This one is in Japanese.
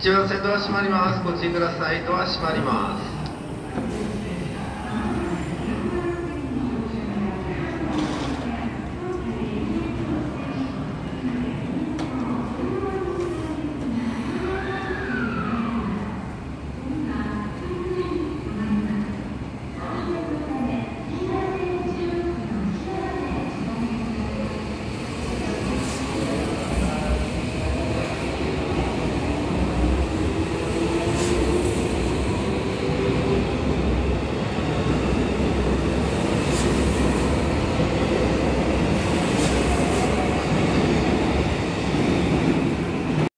一番線ドア閉まります。ご注意ください。ドア閉まります。